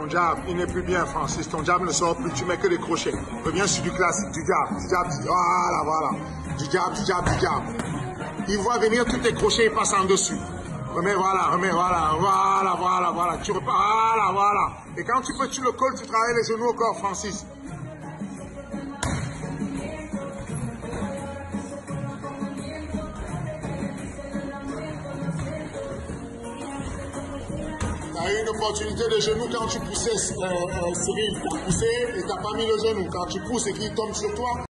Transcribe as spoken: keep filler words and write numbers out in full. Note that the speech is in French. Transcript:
Ton jab, il n'est plus bien, Francis. Ton jab ne sort plus, tu mets que des crochets. Reviens sur du classique, du jab, du jab, du... Voilà, voilà. Du jab, du jab, du jab. Il voit venir tous tes crochets, il passe en dessus. Remets, voilà, remets, voilà, voilà, voilà, voilà. Tu repars, voilà, voilà. Et quand tu peux, tu le colles, tu travailles les genoux au corps, Francis. Tu as eu une opportunité de genou quand tu poussais, euh, euh, Cyril. Tu as poussé et tu n'as pas mis le genou. Quand tu pousses et qu'il tombe sur toi,